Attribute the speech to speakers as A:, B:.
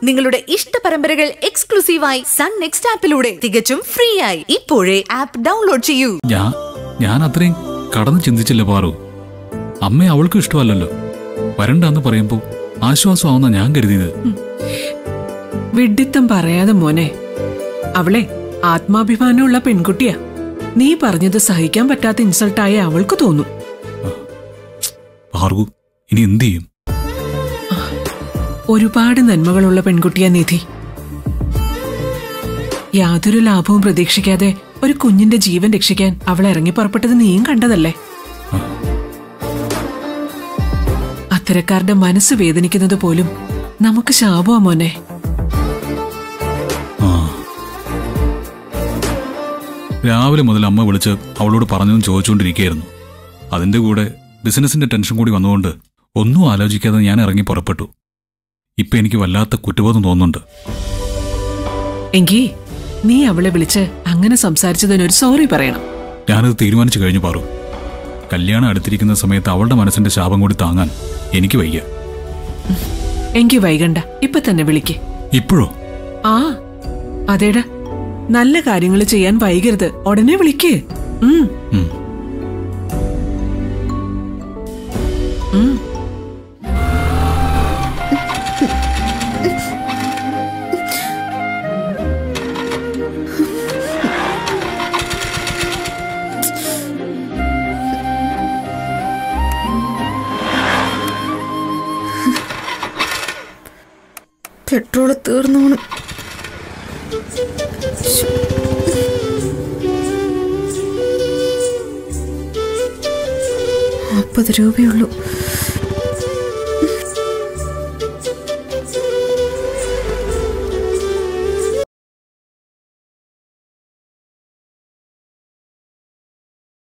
A: നിങ്ങളുടെ ഇഷ്ട പരമ്പരകൾ എക്സ്ക്ലൂസീവായി സൺ നെക്സ്റ്റ് ആപ്പിലൂടെ തികച്ചും ഫ്രീ ആയി ഇപ്പോഴേ ആപ്പ് ഡൗൺലോഡ് ചെയ്യൂ.
B: ഞാൻ അത്രയും കടന്ന് ചിന്തിച്ചില്ല പാറു. അമ്മയെ അവൾക്ക് ഇഷ്ടമല്ലല്ലോ. വരണ്ടെന്ന് പറയുമ്പോ ആശ്വാസമാവുന്ന ഞാൻ കരുതിയത്.
C: വിഡ്ഢിത്തം പറയാതെ മോനെ, അവളെ ആത്മാഭിമാനമുള്ള പെൺകുട്ടിയാ. നീ പറഞ്ഞത് സഹിക്കാൻ പറ്റാത്ത ഇൻസൾട്ടായി അവൾക്ക് തോന്നും.
B: പാറു, ഇനി എന്ത് ചെയ്യും?
C: ഒരുപാട് നന്മകളുള്ള പെൺകുട്ടിയാ നിധി. യാതൊരു ലാഭവും പ്രതീക്ഷിക്കാതെ ഒരു കുഞ്ഞിന്റെ ജീവൻ രക്ഷിക്കാൻ അവൾ ഇറങ്ങി പുറപ്പെട്ടത് നീയും കണ്ടതല്ലേ? അത്തരക്കാരുടെ മനസ്സ് വേദനിക്കുന്നത് പോലും നമുക്ക് ശാപമാ മോനെ.
B: രാവിലെ മുതൽ അമ്മ വിളിച്ച് അവളോട് പറഞ്ഞതും ചോദിച്ചുകൊണ്ടിരിക്കുകയായിരുന്നു. അതിന്റെ കൂടെ ബിസിനസിന്റെ ടെൻഷൻ കൂടി വന്നുകൊണ്ട് ഒന്നും ആലോചിക്കാതെ ഞാൻ ഇറങ്ങി പുറപ്പെട്ടു. ഇപ്പൊ എനിക്ക് വല്ലാത്ത കുറ്റബോധം തോന്നുന്നുണ്ട്.
C: എങ്കി നീ അവളെ വിളിച്ച് അങ്ങനെ സംസാരിച്ചതിനൊരു സോറി പറയണം.
B: ഞാനത് തീരുമാനിച്ചു കഴിഞ്ഞു പാറു. കല്യാണം അടുത്തിരിക്കുന്ന സമയത്ത് അവളുടെ മനസ്സിന്റെ ശാപം കൂടി താങ്ങാൻ എനിക്ക് വയ്യ.
C: എങ്കി വൈകണ്ട, ഇപ്പൊ തന്നെ വിളിക്ക്.
B: ഇപ്പോഴോ?
C: ആ അതേടാ, നല്ല കാര്യങ്ങൾ ചെയ്യാൻ വൈകരുത്, ഉടനെ വിളിക്ക്.
A: പെട്രോള് തീർന്നു. 40 രൂപയുള്ളൂ.